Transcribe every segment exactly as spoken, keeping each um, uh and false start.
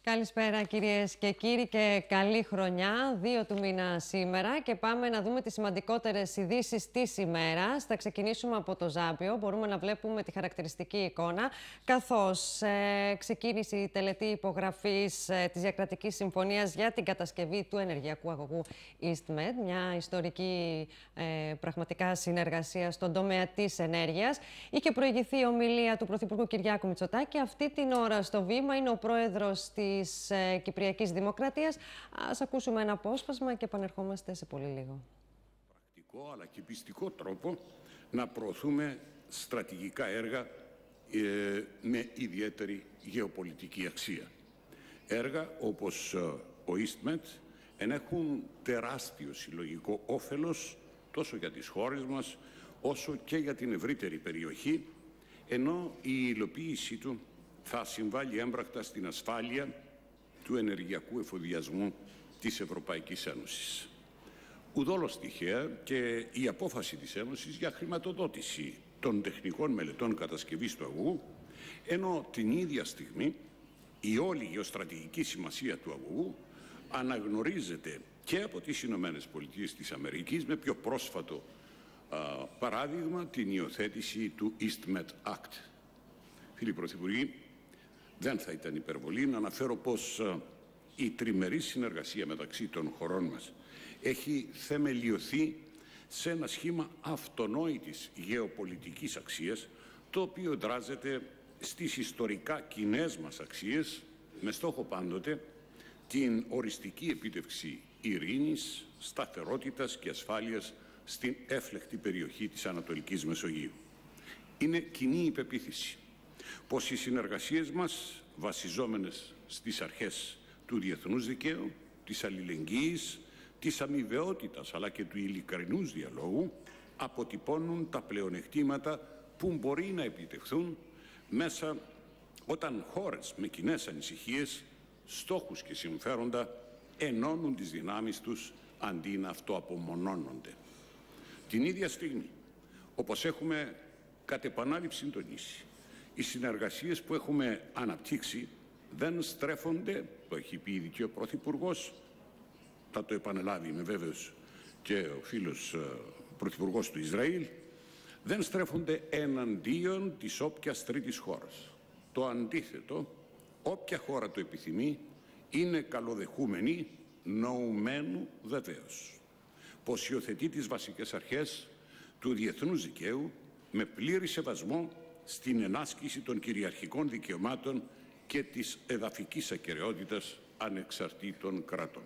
Καλησπέρα κυρίες και κύριοι και καλή χρονιά, δύο του μήνα σήμερα και πάμε να δούμε τις σημαντικότερες ειδήσεις της ημέρας. Θα ξεκινήσουμε από το Ζάπιο, μπορούμε να βλέπουμε τη χαρακτηριστική εικόνα, καθώς ε, ξεκίνησε η τελετή υπογραφής ε, της Διακρατικής Συμφωνίας για την κατασκευή του ενεργειακού αγωγού EastMed, μια ιστορική ε, πραγματικά συνεργασία στον τομέα της ενέργειας. Είχε προηγηθεί η ομιλία του Πρωθυπουργού Κυριάκου Μητσοτάκη. Αυτή την ώρα στο βήμα είναι ο πρόεδρος της της ε, Κυπριακής Δημοκρατίας. Ας ακούσουμε ένα απόσπασμα και επανερχόμαστε σε πολύ λίγο. Πρακτικό αλλά και πιστικό τρόπο να προωθούμε στρατηγικά έργα ε, με ιδιαίτερη γεωπολιτική αξία. Έργα όπως ε, ο EastMed ενέχουν τεράστιο συλλογικό όφελος τόσο για τις χώρες μας όσο και για την ευρύτερη περιοχή, ενώ η υλοποίησή του θα συμβάλλει έμπρακτα στην ασφάλεια του ενεργειακού εφοδιασμού της Ευρωπαϊκής Ένωσης. Ουδόλως τυχαία και η απόφαση της Ένωσης για χρηματοδότηση των τεχνικών μελετών κατασκευής του αγωγού, ενώ την ίδια στιγμή η όλη γεωστρατηγική σημασία του αγωγού αναγνωρίζεται και από τις Ηνωμένες Πολιτείες της Αμερικής, με πιο πρόσφατο α, παράδειγμα την υιοθέτηση του EastMed Act. Φίλοι Πρωθυπουργοί, δεν θα ήταν υπερβολή να αναφέρω πως η τριμερή συνεργασία μεταξύ των χωρών μας έχει θεμελιωθεί σε ένα σχήμα αυτονόητης γεωπολιτικής αξίας, το οποίο δράζεται στις ιστορικά κοινές μας αξίες, με στόχο πάντοτε την οριστική επίτευξη ειρήνης, σταθερότητας και ασφάλειας στην έφλεκτη περιοχή της Ανατολικής Μεσογείου. Είναι κοινή η πεποίθηση πως οι συνεργασίες μας, βασιζόμενες στις αρχές του διεθνούς δικαίου, της αλληλεγγύης, της αμοιβαιότητας αλλά και του ειλικρινούς διαλόγου, αποτυπώνουν τα πλεονεκτήματα που μπορεί να επιτευχθούν μέσα όταν χώρες με κοινές ανησυχίες, στόχους και συμφέροντα ενώνουν τις δυνάμεις τους αντί να αυτοαπομονώνονται. Την ίδια στιγμή, όπως έχουμε κατ' επανάληψη τονίσει, οι συνεργασίες που έχουμε αναπτύξει δεν στρέφονται, το έχει πει ήδη και ο Πρωθυπουργός, θα το επαναλάβει είμαι βέβαιος και ο φίλος Πρωθυπουργός του Ισραήλ, δεν στρέφονται εναντίον της όποιας τρίτης χώρας. Το αντίθετο, όποια χώρα το επιθυμεί, είναι καλοδεχούμενη, νοουμένου βεβαίως, πως υιοθετεί τις βασικές αρχές του διεθνούς δικαίου με πλήρη σεβασμό στην ενάσκηση των κυριαρχικών δικαιωμάτων και της εδαφικής ακεραιότητας ανεξαρτήτων κρατών.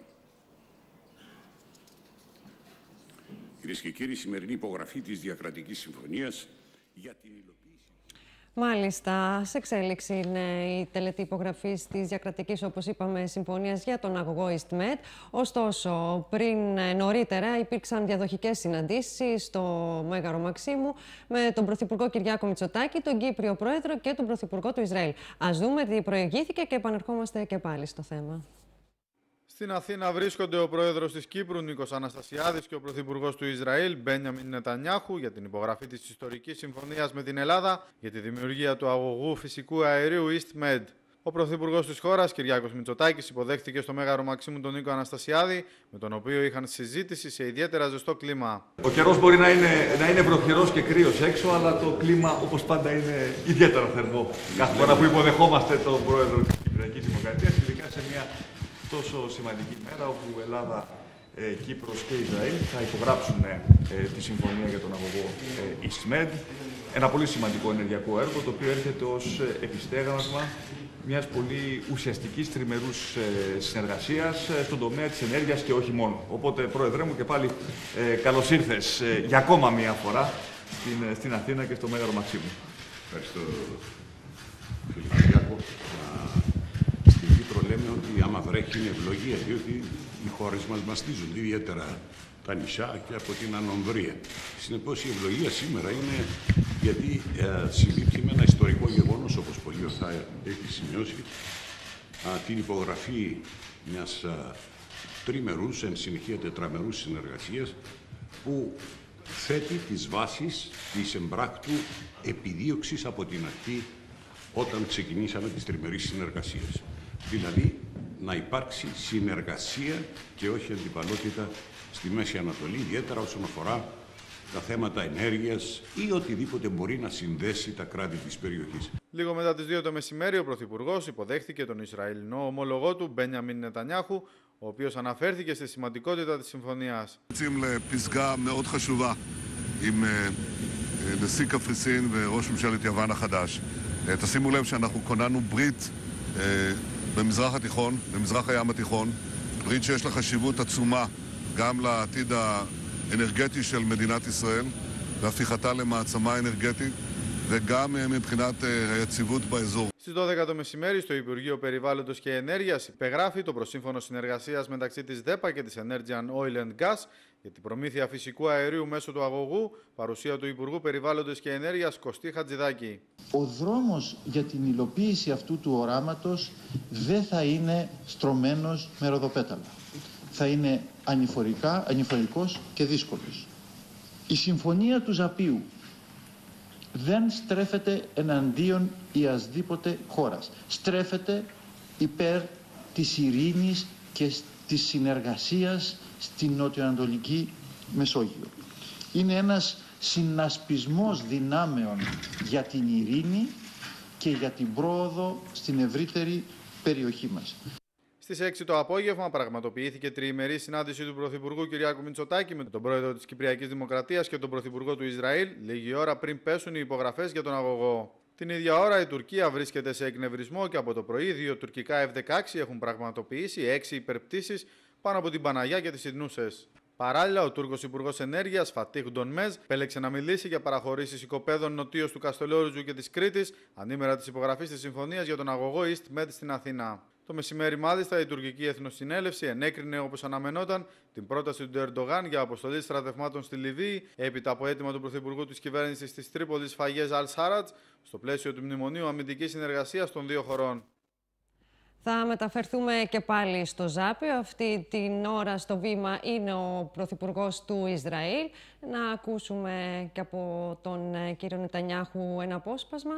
Κυρίες και κύριοι, η σημερινή υπογραφή της Διακρατικής Συμφωνίας για την υλοποίηση... Μάλιστα, σε εξέλιξη είναι η τελετή υπογραφής της Διακρατικής, όπως είπαμε, συμφωνίας για τον αγωγό EastMed. Ωστόσο, πριν νωρίτερα υπήρξαν διαδοχικές συναντήσεις στο Μέγαρο Μαξίμου με τον Πρωθυπουργό Κυριάκο Μητσοτάκη, τον Κύπριο Πρόεδρο και τον Πρωθυπουργό του Ισραήλ. Ας δούμε τι προηγήθηκε και επανερχόμαστε και πάλι στο θέμα. Στην Αθήνα βρίσκονται ο πρόεδρος της Κύπρου, Νίκος Αναστασιάδης, και ο πρωθυπουργός του Ισραήλ, Μπένιαμιν Νετανιάχου, για την υπογραφή της ιστορικής συμφωνίας με την Ελλάδα για τη δημιουργία του αγωγού φυσικού αερίου EastMed. Ο πρωθυπουργός της χώρας, Κυριάκος Μητσοτάκης, υποδέχτηκε στο Μέγαρο Μαξίμου τον Νίκο Αναστασιάδη, με τον οποίο είχαν συζήτηση σε ιδιαίτερα ζεστό κλίμα. Ο καιρός μπορεί να είναι, να είναι βροχερός και κρύος έξω, αλλά το κλίμα, όπως πάντα, είναι ιδιαίτερα θερμό. Κάθε φορά που υποδεχόμαστε τον πρόεδρο της Κυπριακής Δημοκρατίας, ειδικά σε μια τόσο σημαντική μέρα όπου Ελλάδα, ε, Κύπρος και Ισραήλ θα υπογράψουν ε, τη συμφωνία για τον αγωγό ε, EastMed. Ένα πολύ σημαντικό ενεργειακό έργο, το οποίο έρχεται ως ε, επιστέγασμα μιας πολύ ουσιαστικής τριμερούς ε, συνεργασίας ε, στον τομέα της ενέργειας και όχι μόνο. Οπότε, Πρόεδρε μου, και πάλι ε, καλώς ήρθες ε, για ακόμα μία φορά στην, στην Αθήνα και στο Μέγαρο Μαξίμου. Ευχαριστώ, φίλε Κυριάκο. Στην Κύπρο λέμε ότι άμα βρέχει είναι ευλογία, διότι οι χώρες μας μαστίζονται, ιδιαίτερα τα νησιά και από την ανομβρία. Συνεπώς η ευλογία σήμερα είναι γιατί ε, συμπίπτει με ένα ιστορικό γεγονός, όπως πολύ ορθά έχει σημειώσει, α, την υπογραφή μιας α, τριμερούς, εν συνεχεία τετραμερούς συνεργασίας, που θέτει τις βάσεις της εμπράκτου επιδίωξης από την αρχή όταν ξεκινήσαμε τις τριμερείς συνεργασίες. Δηλαδή, να υπάρξει συνεργασία και όχι αντιπαλότητα στη Μέση Ανατολή, ιδιαίτερα όσον αφορά τα θέματα ενέργειας ή οτιδήποτε μπορεί να συνδέσει τα κράτη της περιοχής. Λίγο μετά τις δύο το μεσημέρι, ο Πρωθυπουργός υποδέχθηκε τον Ισραηλινό ομόλογό του, Μπένιαμιν Νετανιάχου, ο οποίος αναφέρθηκε στη σημαντικότητα της συμφωνίας. לפסגה מאוד חשובה עם נשיא קפריסין וראש ממשלת יוון החדש. תשימו לב שאנחנו כוננו ברית במזרח התיכון, במזרח הים התיכון, ברית שיש לה חשיבות עצומה גם לעתיד האנרגטי של מדינת ישראל והפיכתה למעצמה אנרגטית וגם מבחינת היציבות באזור. Στις δώδεκα το μεσημέρι, στο Υπουργείο Περιβάλλοντος και Ενέργειας υπεγράφει το προσύμφωνο συνεργασίας μεταξύ της ΔΕΠΑ και της Energean Oil and Gas για την προμήθεια φυσικού αερίου μέσω του αγωγού, παρουσία του Υπουργού Περιβάλλοντος και Ενέργειας Κωστή Χατζηδάκη. Ο δρόμος για την υλοποίηση αυτού του οράματος δεν θα είναι στρωμένος με ροδοπέταλα. Θα είναι ανηφορικά, ανηφορικός και δύσκολος. Η συμφωνία του Ζαπίου δεν στρέφεται εναντίον ιασδήποτε χώρας. Στρέφεται υπέρ της ειρήνης και της συνεργασίας στην νοτιοανατολική Μεσόγειο. Είναι ένας συνασπισμός δυνάμεων για την ειρήνη και για την πρόοδο στην ευρύτερη περιοχή μας. Στις έξι το απόγευμα πραγματοποιήθηκε τριημερή συνάντηση του Πρωθυπουργού Κυριάκου Μητσοτάκη με τον Πρόεδρο της Κυπριακής Δημοκρατίας και τον Πρωθυπουργό του Ισραήλ, λίγη ώρα πριν πέσουν οι υπογραφές για τον αγωγό. Την ίδια ώρα η Τουρκία βρίσκεται σε εκνευρισμό και από το πρωί δύο τουρκικά εφ δεκαέξι έχουν πραγματοποιήσει έξι υπερπτήσεις πάνω από την Παναγιά και τις Ινούσες. Παράλληλα, ο Τούρκος Υπουργός Ενέργειας, Φατίχ Ντονμέζ, επέλεξε να μιλήσει για παραχωρήσεις οικοπαίδων νοτίως του Καστελόριζου και της Κρήτης, ανήμερα της υπογραφής της συμφωνίας για τον αγωγό EastMed στην Αθήνα. Το μεσημέρι, μάλιστα, η τουρκική Εθνοσυνέλευση ενέκρινε, όπως αναμενόταν, την πρόταση του Ερντογάν για αποστολή στρατευμάτων στη Λιβύη, έπειτα από αίτημα του Πρωθυπουργού της κυβέρνησης της Τρίπολης Φαγιέζ Αλ-Σάρατς, στο πλαίσιο του Μνημονίου Αμυντικής Συνεργασίας των δύο χωρών. Θα μεταφερθούμε και πάλι στο Ζάπιο. Αυτή την ώρα στο βήμα είναι ο Πρωθυπουργός του Ισραήλ. Να ακούσουμε και από τον κύριο Νετανιάχου ένα απόσπασμα.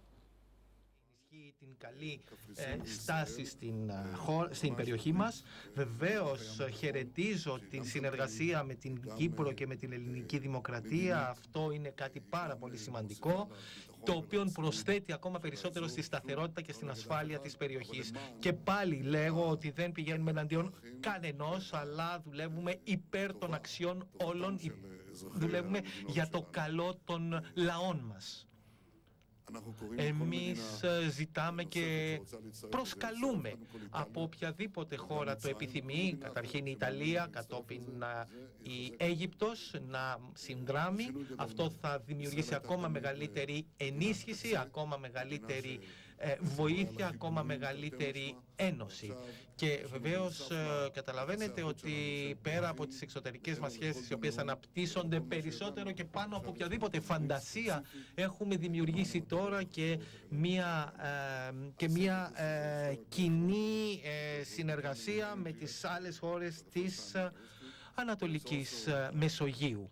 Την καλή ε, στάση στην, ε, στην περιοχή μας. Βεβαίως χαιρετίζω την συνεργασία με την Κύπρο και με την ελληνική δημοκρατία. Αυτό είναι κάτι πάρα πολύ σημαντικό, το οποίο προσθέτει ακόμα περισσότερο στη σταθερότητα και στην ασφάλεια της περιοχής. Και πάλι λέγω ότι δεν πηγαίνουμε εναντίον κανενός, αλλά δουλεύουμε υπέρ των αξιών όλων, δουλεύουμε για το καλό των λαών μας. Εμείς ζητάμε και προσκαλούμε από οποιαδήποτε χώρα το επιθυμεί, καταρχήν η Ιταλία, κατόπιν η Αίγυπτος, να συνδράμει. Αυτό θα δημιουργήσει ακόμα μεγαλύτερη ενίσχυση, ακόμα μεγαλύτερη βοήθεια, ακόμα μεγαλύτερη ένωση. Και βεβαίως καταλαβαίνετε ότι πέρα από τις εξωτερικές μας σχέσεις, οι οποίες αναπτύσσονται περισσότερο και πάνω από οποιαδήποτε φαντασία, έχουμε δημιουργήσει τώρα και μία, και μία κοινή συνεργασία με τις άλλες χώρες της Ανατολικής Μεσογείου.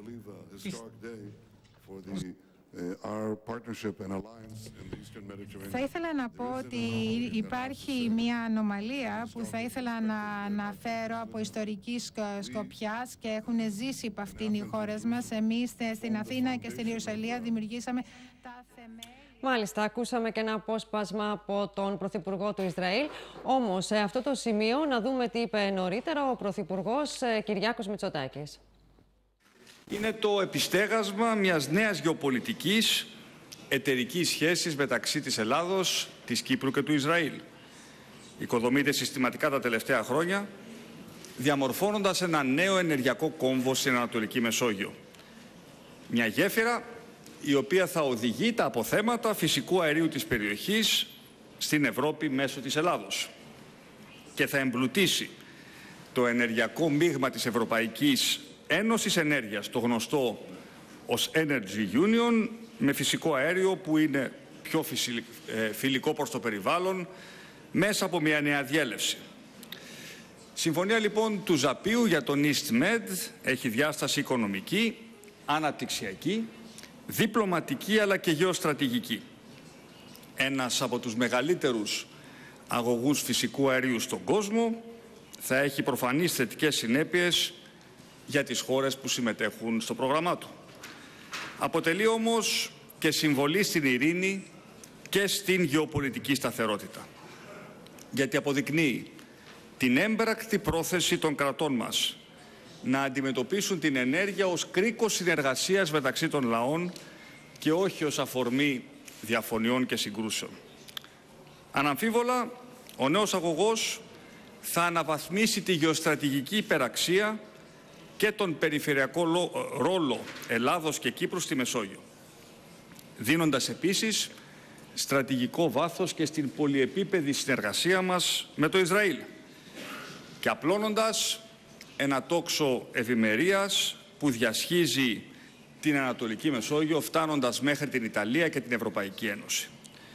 Θα ήθελα να πω ότι υπάρχει μια ανομαλία που θα ήθελα να αναφέρω από ιστορική σκοπιάς και έχουν ζήσει από αυτήν οι χώρες μας. Εμείς στην Αθήνα και στην Ιερουσαλήμ δημιουργήσαμε τα θεμέλια. Μάλιστα, ακούσαμε και ένα απόσπασμα από τον Πρωθυπουργό του Ισραήλ. Όμως, σε αυτό το σημείο να δούμε τι είπε νωρίτερα ο Πρωθυπουργός Κυριάκος Μητσοτάκης. Είναι το επιστέγασμα μιας νέας γεωπολιτικής εταιρικής σχέσης μεταξύ της Ελλάδος, της Κύπρου και του Ισραήλ. Οικοδομείται συστηματικά τα τελευταία χρόνια, διαμορφώνοντας ένα νέο ενεργειακό κόμβο στην Ανατολική Μεσόγειο. Μια γέφυρα η οποία θα οδηγεί τα αποθέματα φυσικού αερίου της περιοχής στην Ευρώπη μέσω της Ελλάδος και θα εμπλουτίσει το ενεργειακό μείγμα της Ευρωπαϊκής Ένωσης Ενέργειας, το γνωστό ως Energy Union, με φυσικό αέριο που είναι πιο φιλικό προς το περιβάλλον μέσα από μια νέα διέλευση. Συμφωνία λοιπόν του Ζαπίου για τον EastMed έχει διάσταση οικονομική, αναπτυξιακή, διπλωματική αλλά και γεωστρατηγική. Ένας από τους μεγαλύτερους αγωγούς φυσικού αερίου στον κόσμο θα έχει προφανείς θετικές συνέπειες για τις χώρες που συμμετέχουν στο πρόγραμμά του. Αποτελεί όμως και συμβολή στην ειρήνη και στην γεωπολιτική σταθερότητα, γιατί αποδεικνύει την έμπρακτη πρόθεση των κρατών μας να αντιμετωπίσουν την ενέργεια ως κρίκο συνεργασίας μεταξύ των λαών και όχι ως αφορμή διαφωνιών και συγκρούσεων. Αναμφίβολα, ο νέος αγωγός θα αναβαθμίσει τη γεωστρατηγική υπεραξία και τον περιφερειακό ρόλο Ελλάδος και Κύπρου στη Μεσόγειο, δίνοντας επίσης στρατηγικό βάθος και στην πολυεπίπεδη συνεργασία μας με το Ισραήλ και απλώνοντας ένα τόξο ευημερίας που διασχίζει την Ανατολική Μεσόγειο, φτάνοντας μέχρι την Ιταλία και την Ευρωπαϊκή Ένωση.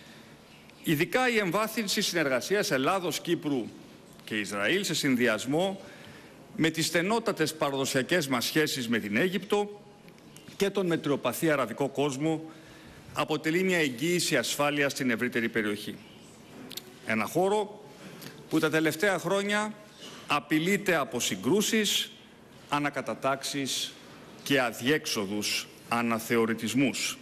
Ειδικά η εμβάθυνση συνεργασίας Ελλάδος, Κύπρου και Ισραήλ σε συνδυασμό με τις στενότατες παραδοσιακές μας σχέσεις με την Αίγυπτο και τον μετριοπαθή αραβικό κόσμο αποτελεί μια εγγύηση ασφάλειας στην ευρύτερη περιοχή. Ένα χώρο που τα τελευταία χρόνια απειλείται από συγκρούσεις, ανακατατάξεις και αδιέξοδους αναθεωρητισμούς.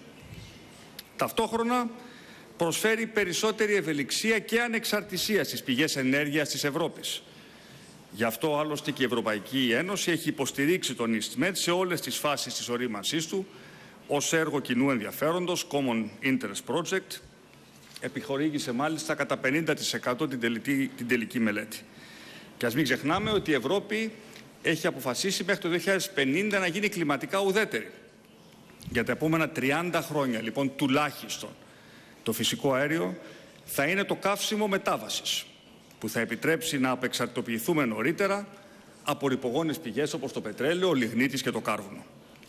Ταυτόχρονα προσφέρει περισσότερη ευελιξία και ανεξαρτησία στις πηγές ενέργειας της Ευρώπης. Γι' αυτό άλλωστε και η Ευρωπαϊκή Ένωση έχει υποστηρίξει τον EastMed σε όλες τις φάσεις της ορίμανσής του ως έργο κοινού ενδιαφέροντος, Common Interest Project, επιχορήγησε μάλιστα κατά πενήντα τοις εκατό την τελική, την τελική μελέτη. Και ας μην ξεχνάμε ότι η Ευρώπη έχει αποφασίσει μέχρι το δύο χιλιάδες πενήντα να γίνει κλιματικά ουδέτερη. Για τα επόμενα τριάντα χρόνια, λοιπόν, τουλάχιστον, το φυσικό αέριο θα είναι το καύσιμο μετάβασης, που θα επιτρέψει να απεξαρτητοποιηθούμε νωρίτερα από ρυπογόνες πηγές όπως το πετρέλαιο, ο λιγνίτης και το κάρβουνο.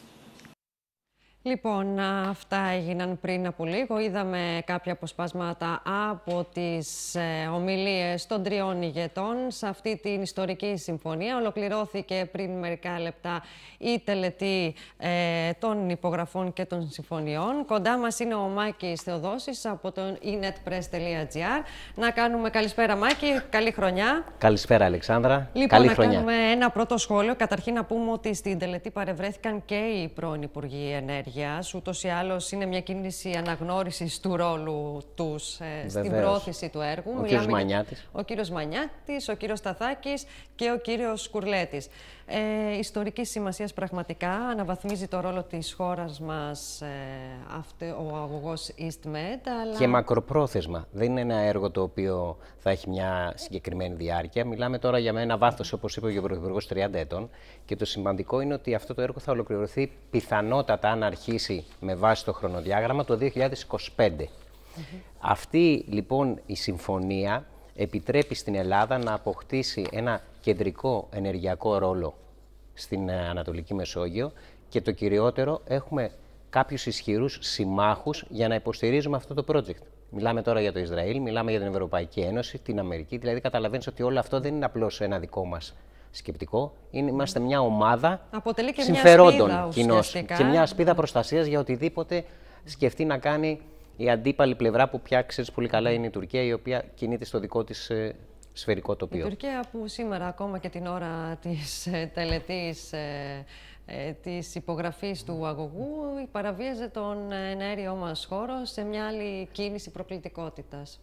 Λοιπόν, αυτά έγιναν πριν από λίγο. Είδαμε κάποια αποσπάσματα από τις ε, ομιλίες των τριών ηγετών σε αυτή την ιστορική συμφωνία. Ολοκληρώθηκε πριν μερικά λεπτά η τελετή ε, των υπογραφών και των συμφωνιών. Κοντά μας είναι ο Μάκης Θεοδόσης από το e net press τελεία gr. Να κάνουμε καλησπέρα, Μάκη. Καλή χρονιά. Καλησπέρα, Αλεξάνδρα. Λοιπόν, Καλή να χρονιά. κάνουμε ένα πρώτο σχόλιο. Καταρχήν να πούμε ότι στην τελετή παρευρέθηκαν και οι πρώην Υπουργοί Ενέργειας. Ούτως ή άλλως είναι μια κίνηση αναγνώρισης του ρόλου τους ε, στην πρόθεση του έργου. Ο κύριος Μανιάτης. Ο κύριος Μανιάτης, ο κύριος Σταθάκης και ο κύριος Σκουρλέτης. Ε, ιστορικής σημασίας πραγματικά, αναβαθμίζει το ρόλο της χώρας μας ε, αυτό, ο αγωγός EastMed. Αλλά... Και μακροπρόθεσμα. Δεν είναι ένα έργο το οποίο θα έχει μια συγκεκριμένη διάρκεια. Μιλάμε τώρα για ένα βάθος, όπως είπε ο Πρωθυπουργός, τριάντα ετών. Και το σημαντικό είναι ότι αυτό το έργο θα ολοκληρωθεί πιθανότατα, αν αρχίσει με βάση το χρονοδιάγραμμα, το δύο χιλιάδες είκοσι πέντε. Mm-hmm. Αυτή λοιπόν η συμφωνία επιτρέπει στην Ελλάδα να αποκτήσει ένα κεντρικό ενεργειακό ρόλο στην Ανατολική Μεσόγειο και το κυριότερο, έχουμε κάποιους ισχυρούς συμμάχους για να υποστηρίζουμε αυτό το project. Μιλάμε τώρα για το Ισραήλ, μιλάμε για την Ευρωπαϊκή Ένωση, την Αμερική, δηλαδή καταλαβαίνεις ότι όλο αυτό δεν είναι απλώς ένα δικό μας σκεπτικό, είναι, είμαστε μια ομάδα και συμφερόντων κοινώς και μια ασπίδα προστασίας για οτιδήποτε σκεφτεί να κάνει η αντίπαλη πλευρά που πια ξέρεις πολύ καλά είναι η Τουρκία, η οποία κινείται στο δικό της ε, σφαιρικό τοπίο. Η Τουρκία που σήμερα ακόμα και την ώρα της ε, τελετής ε, ε, της υπογραφής του αγωγού παραβίαζε τον εναέριό μας χώρο σε μια άλλη κίνηση προκλητικότητας.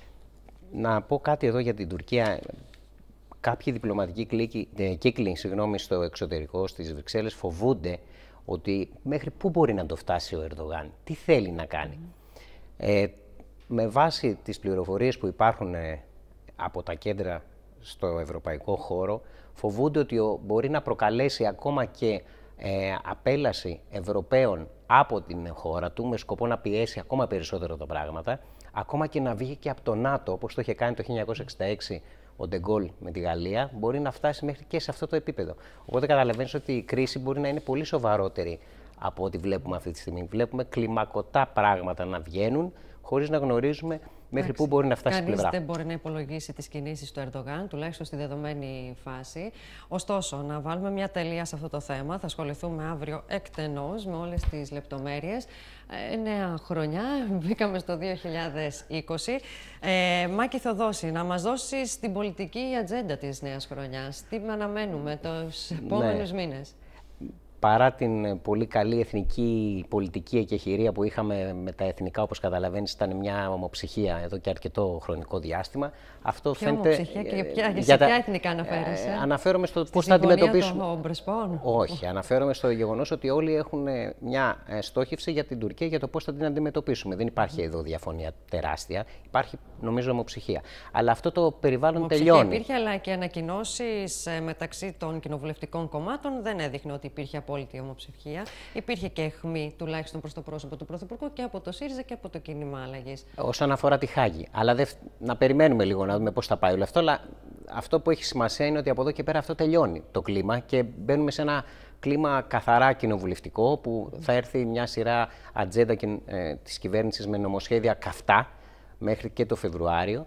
Να πω κάτι εδώ για την Τουρκία. Κάποιοι διπλωματικοί κύκλοι, κύκλοι συγγνώμη, στο εξωτερικό, στις Βρυξέλλες, φοβούνται ότι μέχρι πού μπορεί να το φτάσει ο Ερντογάν, τι θέλει να κάνει. Mm. Ε, με βάση τις πληροφορίες που υπάρχουν ε, από τα κέντρα στο ευρωπαϊκό χώρο, φοβούνται ότι ο, μπορεί να προκαλέσει ακόμα και ε, απέλαση Ευρωπαίων από την χώρα του, με σκοπό να πιέσει ακόμα περισσότερο τα πράγματα, ακόμα και να βγει και από το ΝΑΤΟ, όπως το είχε κάνει το χίλια εννιακόσια εξήντα έξι ο Ντεγκόλ με τη Γαλλία, μπορεί να φτάσει μέχρι και σε αυτό το επίπεδο. Οπότε καταλαβαίνεις ότι η κρίση μπορεί να είναι πολύ σοβαρότερη από ό,τι βλέπουμε αυτή τη στιγμή. Βλέπουμε κλιμακωτά πράγματα να βγαίνουν, χωρίς να γνωρίζουμε μέχρι πού μπορεί να φτάσει η πλευρά. Κανείς δεν μπορεί να υπολογίσει τις κινήσεις του Ερντογάν, τουλάχιστον στη δεδομένη φάση. Ωστόσο, να βάλουμε μια τελεία σε αυτό το θέμα. Θα ασχοληθούμε αύριο εκτενώς με όλες τις λεπτομέρειες. Ε, νέα χρονιά, μπήκαμε στο δύο χιλιάδες είκοσι. Ε, Μάκη Θεοδόση, να μας δώσεις την πολιτική ατζέντα της νέας χρονιάς. Τι αναμένουμε τους επόμενους ναι. μήνες? Παρά την πολύ καλή εθνική πολιτική εκεχηρία που είχαμε με τα εθνικά, όπως καταλαβαίνεις, ήταν μια ομοψυχία εδώ και αρκετό χρονικό διάστημα. Αυτό ποια φαίνεται. Ομοψυχία και για ποια, για σε τα... ποια εθνικά αναφέρεσαι? Ε, αναφέρομαι στο πώς θα αντιμετωπίσουμε. Των Μπρεσπών. Όχι, αναφέρομαι στο γεγονός ότι όλοι έχουν μια στόχευση για την Τουρκία για το πώς θα την αντιμετωπίσουμε. Δεν υπάρχει εδώ διαφωνία τεράστια. Υπάρχει, νομίζω, ομοψυχία. Αλλά αυτό το περιβάλλον ομοψυχία τελειώνει. Υπήρχε, αλλά και ανακοινώσεις μεταξύ των κοινοβουλευτικών κομμάτων δεν έδειχνε ότι υπήρχε απόλυτη ομοψυχία. Υπήρχε και αιχμή, τουλάχιστον προς το πρόσωπο του Πρωθυπουργού και από το ΣΥΡΙΖΑ και από το κίνημα αλλαγής. Όσον αφορά τη Χάγη. Αλλά δε, να περιμένουμε λίγο να δούμε πώς θα πάει όλο αυτό. Αλλά αυτό που έχει σημασία είναι ότι από εδώ και πέρα αυτό τελειώνει το κλίμα και μπαίνουμε σε ένα κλίμα καθαρά κοινοβουλευτικό, που θα έρθει μια σειρά ατζέντα ε, της κυβέρνησης με νομοσχέδια καυτά μέχρι και το Φεβρουάριο.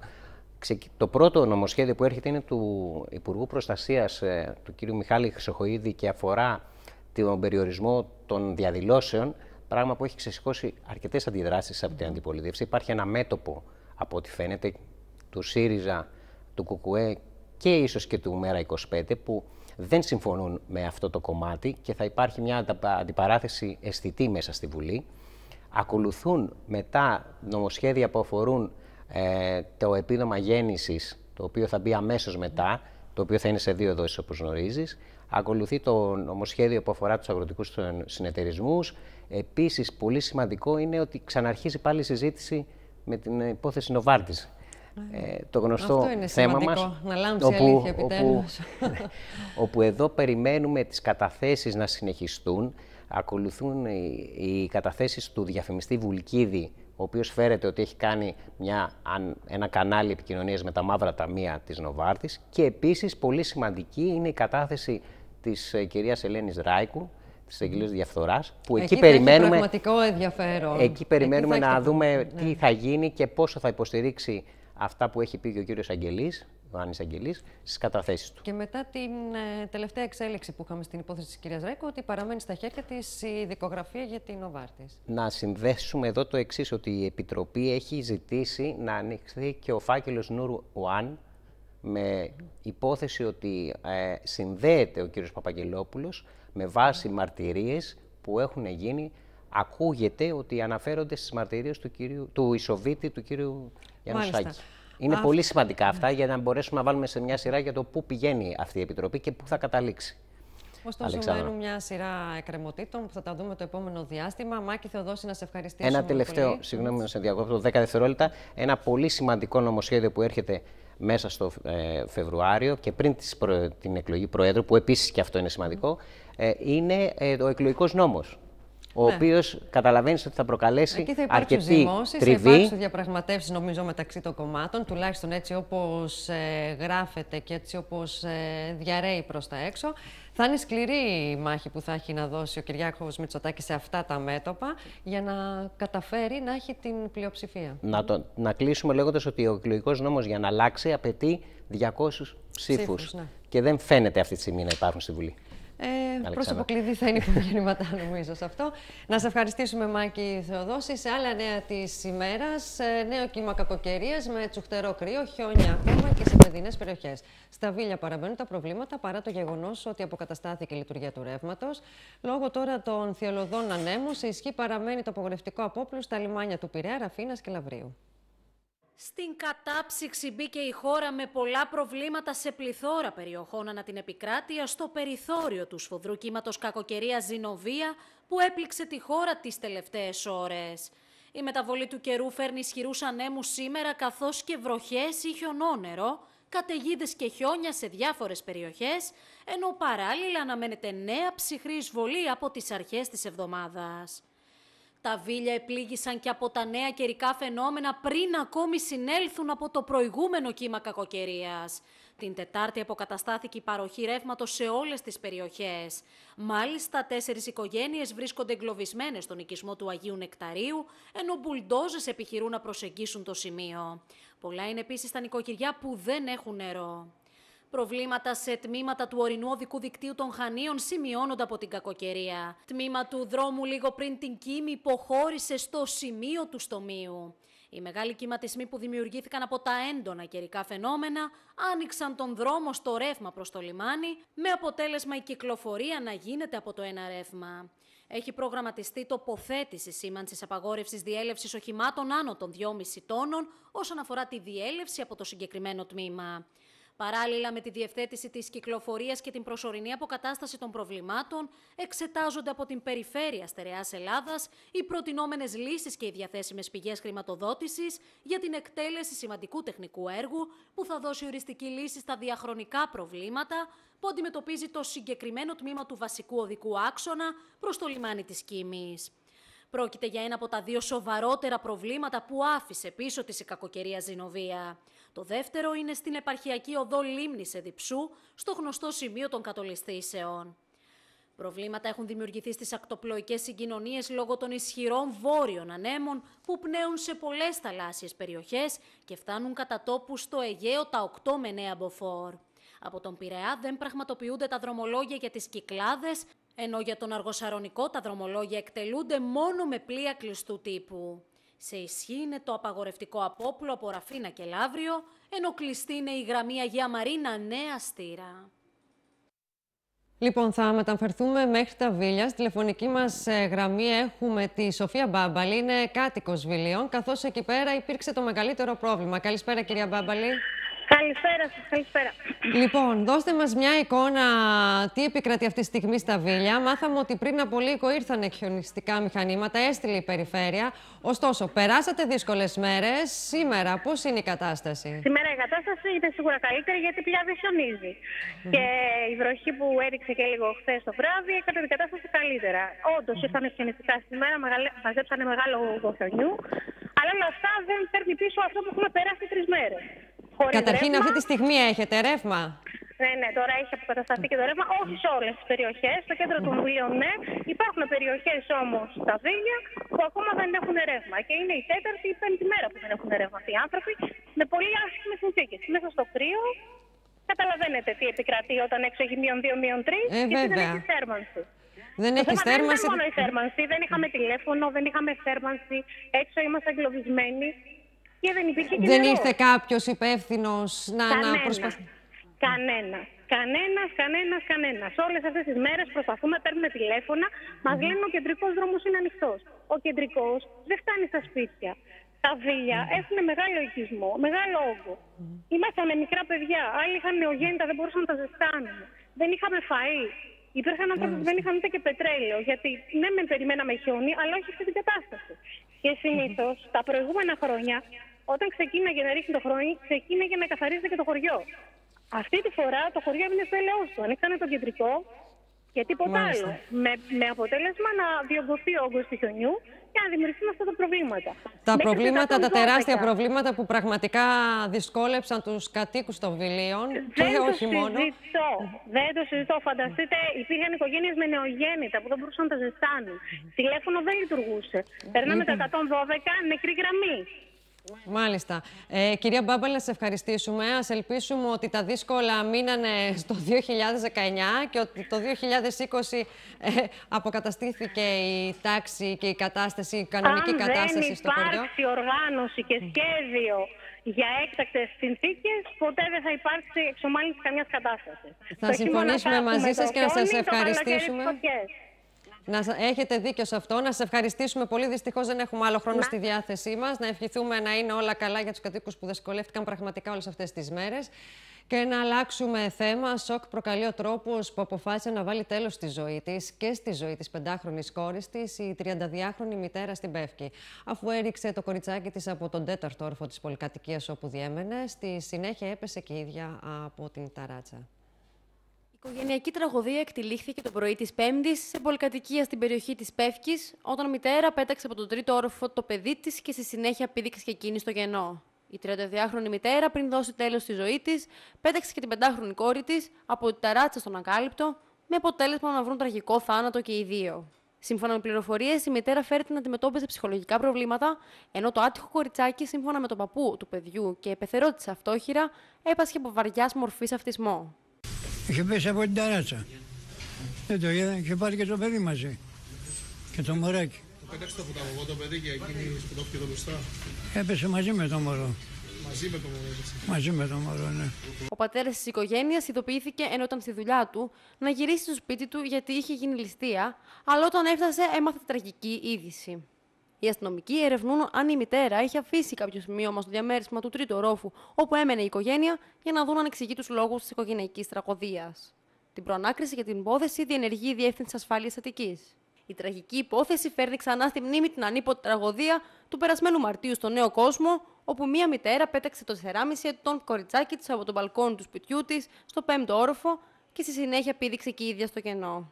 Το πρώτο νομοσχέδιο που έρχεται είναι του Υπουργού Προστασίας, ε, του κ. Μιχάλη Χρυσοχοΐδη, και αφορά τον περιορισμό των διαδηλώσεων, πράγμα που έχει ξεσηκώσει αρκετές αντιδράσεις από την αντιπολίτευση. Υπάρχει ένα μέτωπο, από ό,τι φαίνεται, του ΣΥΡΙΖΑ, του ΚΚΕ και ίσως και του ΜΕΡΑ είκοσι πέντε, που δεν συμφωνούν με αυτό το κομμάτι και θα υπάρχει μια αντιπαράθεση αισθητή μέσα στη Βουλή. Ακολουθούν μετά νομοσχέδια που αφορούν ε, το επίδομα γέννησης, το οποίο θα μπει αμέσως μετά, το οποίο θα είναι σε δύο δόσεις, όπως γνωρίζεις. Ακολουθεί το νομοσχέδιο που αφορά τους αγροτικούς συνεταιρισμούς. Επίσης, πολύ σημαντικό είναι ότι ξαναρχίζει πάλι η συζήτηση με την υπόθεση Νοβάρτης. Ε, το γνωστό Αυτό είναι θέμα σημαντικό, μας, να λάμψει όπου, αλήθεια επιτέλους. Όπου, όπου εδώ περιμένουμε τις καταθέσεις να συνεχιστούν. Ακολουθούν οι, οι καταθέσεις του διαφημιστή Βουλκίδη, ο οποίος φέρεται ότι έχει κάνει μια, ένα κανάλι επικοινωνίας με τα μαύρα ταμεία της Νοβάρτης. Και επίσης, πολύ σημαντική είναι η κατάθεση της ε, κυρίας Ελένης Ράικου, της Εγγυλίας Διαφθοράς, που εκεί, εκεί περιμένουμε, πραγματικό ενδιαφέρον. Εκεί περιμένουμε εκεί να δούμε ναι. τι ναι. θα γίνει και πόσο θα υποστηρίξει αυτά που έχει πει και ο κύριος Αγγελής, ο Άννης Αγγελής, στις καταθέσεις του. Και μετά την ε, τελευταία εξέλιξη που είχαμε στην υπόθεση της κυρίας Ράικου, ότι παραμένει στα χέρια της η δικογραφία για την Νοβάρτης. Να συνδέσουμε εδώ το εξής, ότι η Επιτροπή έχει ζητήσει να ανοίξει και ο φάκελος Νουρ Ουάν, με υπόθεση ότι ε, συνδέεται ο κύριος Παπαγγελόπουλος με βάση μαρτυρίες που έχουν γίνει. Ακούγεται ότι αναφέρονται στις μαρτυρίες του, κυρίου, του Ισοβίτη, του κύριου Γιαννουσάκη. Είναι Α... πολύ σημαντικά αυτά για να μπορέσουμε να βάλουμε σε μια σειρά για το πού πηγαίνει αυτή η Επιτροπή και πού θα καταλήξει. Ωστόσο, μένουν μια σειρά εκκρεμωτήτων που θα τα δούμε το επόμενο διάστημα. Μάκη Θεοδόση, να σε ευχαριστήσουμε. Ένα τελευταίο, πολύ. συγγνώμη να σε διακόπτω, δέκα δευτερόλεπτα. Ένα πολύ σημαντικό νομοσχέδιο που έρχεται μέσα στο ε, Φεβρουάριο και πριν της προ... την εκλογή Προέδρου, που επίσης και αυτό είναι σημαντικό, ε, είναι ε, ο εκλογικός νόμος. Ο ναι. οποίος καταλαβαίνεις ότι θα προκαλέσει Εκεί θα αρκετή ζυμώσεις, τριβή. Θα υπάρξουν διαπραγματεύσεις, νομίζω, μεταξύ των κομμάτων, τουλάχιστον έτσι όπως ε, γράφεται και έτσι όπως ε, διαρρέει προς τα έξω. Θα είναι σκληρή η μάχη που θα έχει να δώσει ο Κυριάκος Μητσοτάκης σε αυτά τα μέτωπα για να καταφέρει να έχει την πλειοψηφία. Να, το, να κλείσουμε λέγοντας ότι ο εκλογικός νόμος για να αλλάξει απαιτεί διακόσιους ψήφους. Ναι. Και δεν φαίνεται αυτή τη στιγμή να υπάρχουν στη Βουλή. Ε, πρόσωπο κλειδί θα είναι η γεννηματά, νομίζω, σε αυτό. Να σε ευχαριστήσουμε, Μάκη Θεοδόση. Σε άλλα νέα της ημέρας, νέο κύμα κακοκαιρίας με τσουχτερό κρύο, χιόνια ακόμα και σε παιδινές περιοχές. Στα Βίλια παραμένουν τα προβλήματα παρά το γεγονός ότι αποκαταστάθηκε η λειτουργία του ρεύματος. Λόγω τώρα των θειολωδών ανέμων, σε ισχύ παραμένει το απογορευτικό απόπλου στα λιμάνια του Πειραιά, Ραφίνας και Λαβρίου. Στην κατάψυξη μπήκε η χώρα με πολλά προβλήματα σε πληθώρα περιοχών ανά την επικράτεια στο περιθώριο του σφοδρού κύματος κακοκαιρίας Ζινοβία που έπληξε τη χώρα τις τελευταίες ώρες. Η μεταβολή του καιρού φέρνει ισχυρούς ανέμους σήμερα καθώς και βροχές ή χιονόνερο, καταιγίδες και χιόνια σε διάφορες περιοχές, ενώ παράλληλα αναμένεται νέα ψυχρή εισβολή από τις αρχές της εβδομάδας. Τα Βίλια επλήγησαν και από τα νέα καιρικά φαινόμενα πριν ακόμη συνέλθουν από το προηγούμενο κύμα κακοκαιρίας. Την Τετάρτη αποκαταστάθηκε η παροχή ρεύματος σε όλες τις περιοχές. Μάλιστα, τέσσερις οικογένειες βρίσκονται εγκλωβισμένες στον οικισμό του Αγίου Νεκταρίου, ενώ μπουλντόζες επιχειρούν να προσεγγίσουν το σημείο. Πολλά είναι επίσης τα νοικοκυριά που δεν έχουν νερό. Προβλήματα σε τμήματα του ορεινού οδικού δικτύου των Χανίων σημειώνονται από την κακοκαιρία. Τμήμα του δρόμου λίγο πριν την Κίμη υποχώρησε στο σημείο του στομείου. Οι μεγάλοι κυματισμοί που δημιουργήθηκαν από τα έντονα καιρικά φαινόμενα άνοιξαν τον δρόμο στο ρεύμα προς το λιμάνι, με αποτέλεσμα η κυκλοφορία να γίνεται από το ένα ρεύμα. Έχει προγραμματιστεί τοποθέτηση σήμανσης απαγόρευσης διέλευσης οχημάτων άνω των δυόμισι τόνων όσον αφορά τη διέλευση από το συγκεκριμένο τμήμα. Παράλληλα με τη διευθέτηση της κυκλοφορίας και την προσωρινή αποκατάσταση των προβλημάτων, εξετάζονται από την Περιφέρεια Στερεάς Ελλάδας οι προτινόμενες λύσεις και οι διαθέσιμες πηγές χρηματοδότησης για την εκτέλεση σημαντικού τεχνικού έργου που θα δώσει οριστική λύση στα διαχρονικά προβλήματα που αντιμετωπίζει το συγκεκριμένο τμήμα του βασικού οδικού άξονα προς το λιμάνι της Κίμης. Πρόκειται για ένα από τα δύο σοβαρότερα προβλήματα που άφησε πίσω της η κακοκαιρία Ζηνοβία. Το δεύτερο είναι στην επαρχιακή οδό Λίμνης Εδιψού, στο γνωστό σημείο των κατολιστήσεων. Προβλήματα έχουν δημιουργηθεί στις ακτοπλοϊκές συγκοινωνίες λόγω των ισχυρών βόρειων ανέμων που πνέουν σε πολλές θαλάσσιες περιοχές και φτάνουν κατά τόπου στο Αιγαίο τα οκτώ με εννέα μποφόρ. Από τον Πειραιά δεν πραγματοποιούνται τα δρομολόγια για τις Κυκλάδες, ενώ για τον Αργοσαρονικό τα δρομολόγια εκτελούνται μόνο με πλοία κλειστού τύπου. Σε ισχύ είναι το απαγορευτικό απόπλο από Ραφίνα και Λαύριο, ενώ κλειστή είναι η γραμμή Αγία Μαρίνα Νέα Στήρα. Λοιπόν, θα μεταφερθούμε μέχρι τα Βίλια. Στη τηλεφωνική μας γραμμή έχουμε τη Σοφία Μπάμπαλη, είναι κάτοικος Βιλίων, καθώς εκεί πέρα υπήρξε το μεγαλύτερο πρόβλημα. Καλησπέρα, κυρία Μπάμπαλη. Καλησπέρα σας, καλησπέρα. Λοιπόν, δώστε μας μια εικόνα τι επικρατεί αυτή τη στιγμή στα Βίλια. Μάθαμε ότι πριν από λίγο ήρθαν χιονιστικά μηχανήματα, έστειλε η περιφέρεια. Ωστόσο, περάσατε δύσκολες μέρες. Σήμερα, πώς είναι η κατάσταση? Σήμερα η κατάσταση είναι σίγουρα καλύτερη γιατί πια δεν χιονίζει. Mm. Και η βροχή που έριξε και λίγο χθες το βράδυ έκανε την κατάσταση καλύτερα. Όντως, ήρθαν χιονιστικά σήμερα, μαζέψανε μεγάλο χιονιού. Αλλά όλα αυτά δεν φέρνει πίσω αυτό που έχουμε περάσει τρεις μέρες. Καταρχήν, ρεύμα. αυτή τη στιγμή έχετε ρεύμα? Ναι, ναι, τώρα έχει αποκατασταθεί και το ρεύμα. Όχι σε όλες τις περιοχές. Στο κέντρο των Βίλιων, ναι. Υπάρχουν περιοχές όμως στα Βίλια που ακόμα δεν έχουν ρεύμα. Και είναι η τέταρτη ή πέμπτη μέρα που δεν έχουν ρεύμα αυτοί οι άνθρωποι με πολύ άσχημες συνθήκες. Μέσα στο κρύο, καταλαβαίνετε τι επικρατεί όταν έξω έχει μείον δύο, μείον τρία ε, και δεν έχει θέρμανση. Δεν έχει θέρμανση. Δεν ήταν μόνο η θέρμανση, δεν είχαμε τηλέφωνο, δεν είχαμε θέρμανση. Έξω είμαστε εγκλωβισμένοι. Και δεν υπήρχε και δεν νερό. ήρθε κάποιος υπεύθυνος να, να προσπαθεί. Κανένα. Κανένας, κανένας, κανένας. Όλες αυτές τις μέρες προσπαθούμε, παίρνουμε τηλέφωνα, μας mm. λένε ο κεντρικός δρόμος είναι ανοιχτός. Ο κεντρικός δεν φτάνει στα σπίτια. Τα Βίλια mm. έχουν μεγάλο οικισμό, μεγάλο όγκο. Mm. Ήμασταν μικρά παιδιά, άλλοι είχαν νεογέννητα, δεν μπορούσαν να τα ζεστάνουν. Δεν είχαμε φαΐ. Υπήρχαν άνθρωποι mm. που δεν είχαν ούτε και πετρέλαιο, γιατί ναι, μεν περιμέναμε χιόνι, αλλά όχι αυτή την κατάσταση. Και συνήθως mm. τα προηγούμενα χρόνια, όταν ξεκίναγε να ρίχνει το χιόνι, ξεκίναγε να καθαρίζεται και το χωριό. Αυτή τη φορά το χωριό έμεινε στο έλεος του. Ανοίξανε το κεντρικό και τίποτα Μάλιστα. άλλο. Με, με αποτέλεσμα να διωγγωθεί ο όγκος του χιονιού και να δημιουργηθούν αυτά τα προβλήματα. Τα Μέχρι προβλήματα, τα τεράστια προβλήματα που πραγματικά δυσκόλεψαν τους κατοίκους των Βιλίων και δεν όχι το μόνο. Συζητώ. Δεν το συζητώ. Φανταστείτε, υπήρχαν οικογένειες με νεογέννητα που δεν μπορούσαν να τα ζεστάνουν. Τηλέφωνο δεν λειτουργούσε. Περνάμε τα εκατόν δώδεκα, νεκρή γραμμή. Μάλιστα. Ε, κυρία Μπάμπαλη, να σας ευχαριστήσουμε. Ας ελπίσουμε ότι τα δύσκολα μείνανε στο δύο χιλιάδες δεκαεννιά και ότι το δύο χιλιάδες είκοσι ε, αποκαταστήθηκε η τάξη και η κατάσταση, η κανονική Αν κατάσταση στο χωριό. Αν δεν υπάρξει οργάνωση και σχέδιο για έκτακτες συνθήκες, ποτέ δεν θα υπάρξει εξομάλυνση καμιάς κατάστασης. Θα συμφωνήσουμε μαζί σας και να σας ευχαριστήσουμε. Να έχετε δίκιο σε αυτό. Να σας ευχαριστήσουμε πολύ. Δυστυχώς δεν έχουμε άλλο χρόνο να. στη διάθεσή μας. Να ευχηθούμε να είναι όλα καλά για τους κατοίκους που δυσκολεύτηκαν πραγματικά όλες αυτές τις μέρες. Και να αλλάξουμε θέμα. Σοκ προκαλεί ο τρόπος που αποφάσισε να βάλει τέλος στη ζωή της και στη ζωή της πεντάχρονης κόρης της, η τριανταδυάχρονη μητέρα στην Πεύκη. Αφού έριξε το κοριτσάκι της από τον τέταρτο όροφο της πολυκατοικίας όπου διέμενε, στη συνέχεια έπεσε και η ίδια από την ταράτσα. Η οικογενειακή τραγωδία εκτυλίχθηκε το πρωί της Πέμπτης σε πολυκατοικία στην περιοχή της Πεύκης, όταν η μητέρα πέταξε από τον τρίτο όροφο το παιδί της και στη συνέχεια πήδηξε και εκείνη στο κενό. Η τριανταδυάχρονη μητέρα, πριν δώσει τέλος στη ζωή της, πέταξε και την πεντάχρονη κόρη της από τη ταράτσα στον ακάλυπτο, με αποτέλεσμα να βρουν τραγικό θάνατο και οι δύο. Σύμφωνα με πληροφορίες, η μητέρα φέρεται να αντιμετώπιζε ψυχολογικά προβλήματα, ενώ το άτυχο κοριτσάκι, σύμφωνα με τον παππού του παιδιού και επεθερώτησε αυτόχειρα, έπασχε από βαριάς μορφής αυτισμό. Είχε πέσει από την ταράτσα. Δεν το είδα, είχε πάρει και το παιδί μαζί. Και το μωράκι. Το πέταξε από τα βοβό το παιδί και εκείνη σκοτώθηκε εδώ μπροστά. Έπεσε μαζί με το μωρό. Μαζί με το μωρό, έπεσε. Μαζί με το μωρό, ναι. Ο πατέρας της οικογένειας ειδοποιήθηκε ενώ ήταν στη δουλειά του να γυρίσει στο σπίτι του γιατί είχε γίνει ληστεία, αλλά όταν έφτασε έμαθε τραγική είδηση. Οι αστυνομικοί ερευνούν αν η μητέρα είχε αφήσει κάποιο σημείωμα στο διαμέρισμα του τρίτου ορόφου όπου έμενε η οικογένεια για να δουν αν εξηγεί τους λόγους της οικογενειακής τραγωδίας. Την προανάκριση για την υπόθεση διενεργεί η Διεύθυνση Ασφάλειας Αττικής. Η τραγική υπόθεση φέρνει ξανά στη μνήμη την ανίποτη τραγωδία του περασμένου Μαρτίου στο Νέο Κόσμο, όπου μία μητέρα πέταξε το τεσσεράμισι ετών κοριτσάκι της από τον μπαλκόνι του σπιτιού της στο πέμπτο όροφο και στη συνέχεια πήδηξε και η ίδια στο κενό.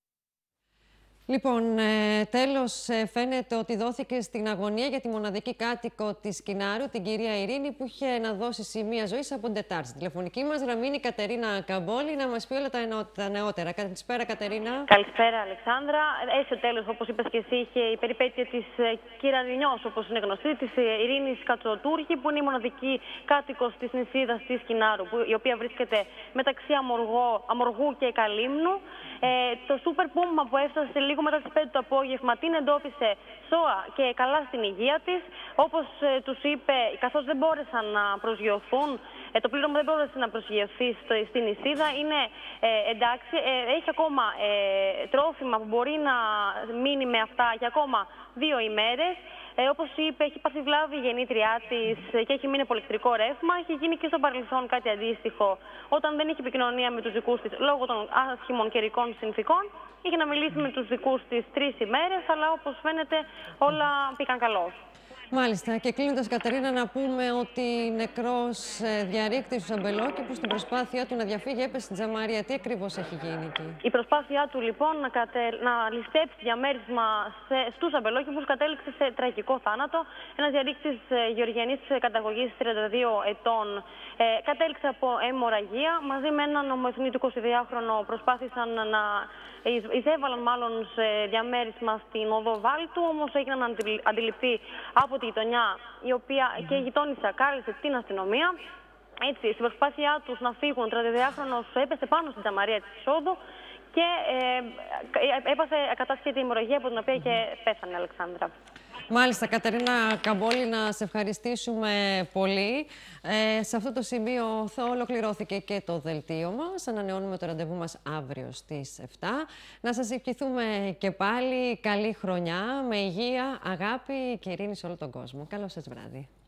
Λοιπόν, ε, τέλος ε, φαίνεται ότι δόθηκε στην αγωνία για τη μοναδική κάτοικο της Κινάρου, την κυρία Ειρήνη, που είχε να δώσει σημεία ζωής από την Τετάρτη. Στη τηλεφωνική μας γραμμή είναι η Κατερίνα Καμπόλη να μας πει όλα τα, ενω... τα νεότερα. Καλησπέρα, Κατερίνα. Καλησπέρα, Αλεξάνδρα. Έστω τέλος, όπως είπες και εσύ, είχε η περιπέτεια της Κυραδινιός, όπως είναι γνωστή, της Ειρήνης Κατσοτούρχη, που είναι η μοναδική κάτοικος της νησίδας της Κινάρου, που, η οποία βρίσκεται μεταξύ Αμοργό, Αμοργού και Καλύμνου. Ε, το σούπερ πούμα που έφτασε λίγο μετά τις πέντε το απόγευμα την εντόπισε σώα και καλά στην υγεία της. Όπως ε, τους είπε, καθώς δεν μπόρεσαν να προσγειωθούν, ε, το πλήρωμα δεν μπόρεσε να προσγειωθεί στο, στην νησίδα, είναι ε, εντάξει, ε, έχει ακόμα ε, τρόφιμα που μπορεί να μείνει με αυτά για ακόμα δύο ημέρες. Ε, όπως είπε, έχει πάθει βλάβη η γεννήτριά της και έχει μείνει από ηλεκτρικό ρεύμα. Έχει γίνει και στο παρελθόν κάτι αντίστοιχο όταν δεν είχε επικοινωνία με τους δικούς της λόγω των άσχημων καιρικών συνθήκων. Είχε να μιλήσει με τους δικούς της τρεις ημέρες, αλλά όπως φαίνεται όλα πήγαν καλώς. Μάλιστα. Και κλείνοντας, Κατερίνα, να πούμε ότι νεκρός διαρρήκτης του Αμπελόκηπου στην προσπάθειά του να διαφύγει έπεσε στην Τζαμαρία. Τι ακριβώς έχει γίνει εκεί? Η προσπάθειά του λοιπόν να, κατε... να ληστέψει διαμέρισμα σε... στους Αμπελόκηπους κατέληξε σε τραγικό θάνατο. Ένας διαρρήκτης γεωργιανής καταγωγής τριάντα δύο ετών ε, κατέληξε από αιμορραγία. Μαζί με έναν ομοεθνή του εικοσιδυάχρονο προσπάθησαν να εισέβαλαν μάλλον σε διαμέρισμα στην οδό Βάλτου, όμως έγιναν αντιληπτοί από τη γειτονιά, η οποία και η γειτόνισσα κάλεσε την αστυνομία. Έτσι, στην προσπάθειά τους να φύγουν, ο τριανταδυάχρονος έπεσε πάνω στην τζαμαρία της εισόδου και ε, έπαθε ακατάσχετη αιμορραγία, από την οποία και πέθανε, Αλεξάνδρα. Μάλιστα, Κατερίνα Καμπόλη, να σε ευχαριστήσουμε πολύ. Ε, σε αυτό το σημείο θα ολοκληρώθηκε και το δελτίο μας. Ανανεώνουμε το ραντεβού μας αύριο στις επτά. Να σας ευχηθούμε και πάλι καλή χρονιά, με υγεία, αγάπη και ειρήνη σε όλο τον κόσμο. Καλό σας βράδυ.